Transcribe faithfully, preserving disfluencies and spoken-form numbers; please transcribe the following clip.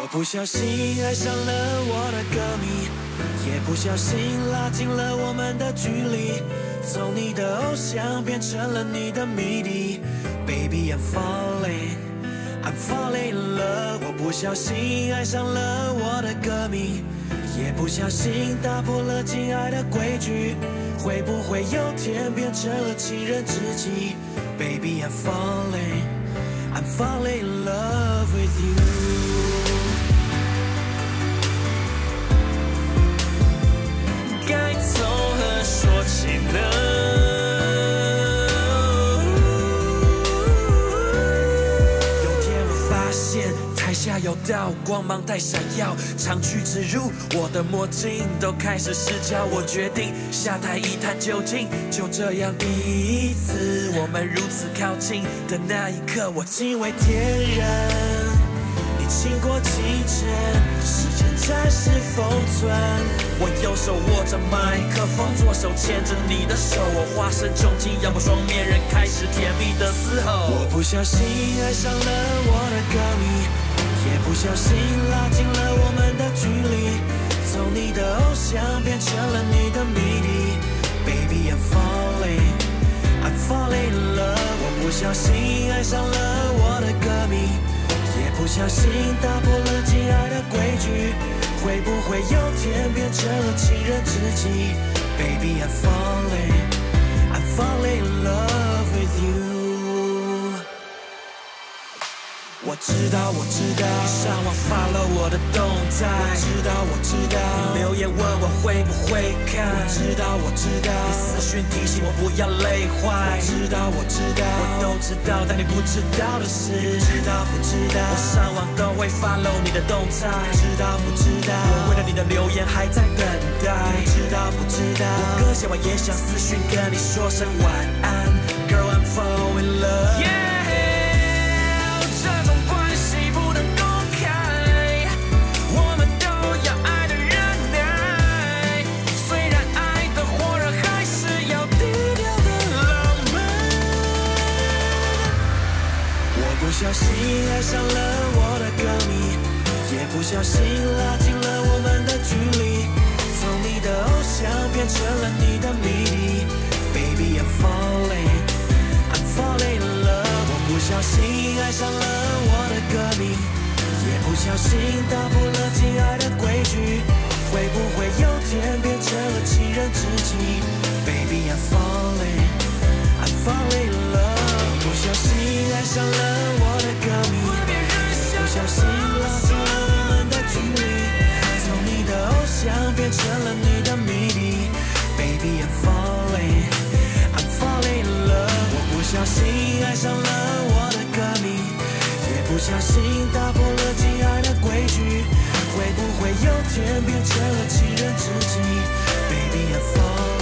不小心爱上了我的歌迷，也不小心拉近了我们的距离，从你的偶像变成了你的迷弟。Baby I'm falling, I'm falling in love。我不小心爱上了我的歌迷，也不小心打破了敬爱的规矩，会不会有天变成了情人知己 ？Baby I'm falling, I'm falling in love with you。该从何说起呢？有天我发现台下有道光芒在闪耀，长驱直入，我的墨镜都开始失焦。我决定下台一探究竟，就这样第一次我们如此靠近的那一刻，我惊为天人。你倾国倾城，时间暂时封存。我右手握着麦克风，左手牵着你的手，我化身窘境，要不双面人开始甜蜜的嘶吼。我不小心爱上了我的歌迷，也不小心拉近了我们的距离，从你的偶像变成了你的迷弟。Baby I'm falling, I'm falling in love。我不小心爱上了我的歌迷，也不小心打破了敬爱的规矩，会不会有天变成了情人知己 ？Baby I'm falling, I'm falling in love with you。我知道，我知道，你上网发了我的动态。我知道，我知道，你留言问我会不会看。我知道，我知道，你私讯提醒我不要累坏。我知道，我知道，我都知道，但你不知道的是，你知道不知道？我上网都会 follow 你的动态。知道不知道？我为了你的留言还在等待。你知道不知道？我歌写完也想私讯跟你说声晚安。Girl I'm falling in love。Yeah。不小心爱上了我的歌迷，也不小心拉近了我们的距离，从你的偶像变成了你的迷弟。Baby I'm falling, I'm falling in love。我不小心爱上了我的歌迷，也不小心打破了敬爱的规矩，会不会有天变成了情人知己 ？Baby I'm falling, I'm falling in love。不小心爱上了我的歌迷，不小心拉近了我们的距离，从你的偶像变成了你的迷弟。Baby I'm falling, I'm falling in love。我不小心爱上了我的歌迷，也不小心打破了敬爱的规矩，会不会有天变成了情人知己 ？Baby I'm falling。